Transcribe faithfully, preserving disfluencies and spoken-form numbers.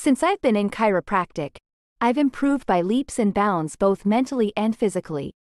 Since I've been in chiropractic, I've improved by leaps and bounds both mentally and physically.